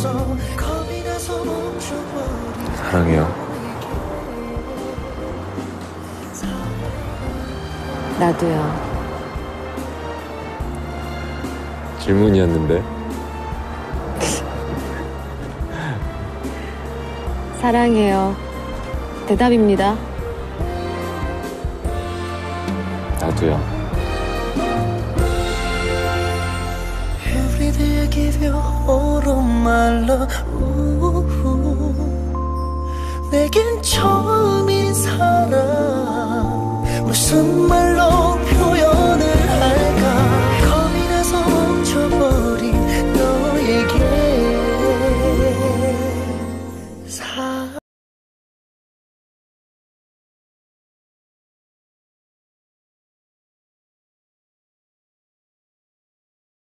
사랑해요. 나도요. 질문이었는데. 사랑해요. 대답입니다. 나도요. Every day I give you all of my love. 내겐 처음인 사람 무슨 말로